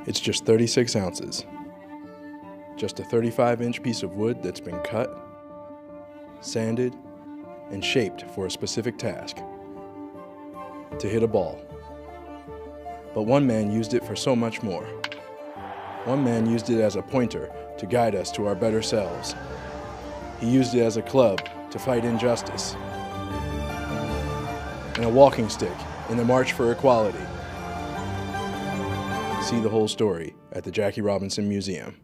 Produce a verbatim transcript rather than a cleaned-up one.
It's just thirty-six ounces. Just a thirty-five inch piece of wood that's been cut, sanded, and shaped for a specific task: to hit a ball. But one man used it for so much more. One man used it as a pointer to guide us to our better selves. He used it as a club to fight injustice, and a walking stick in the march for equality. See the whole story at the Jackie Robinson Museum.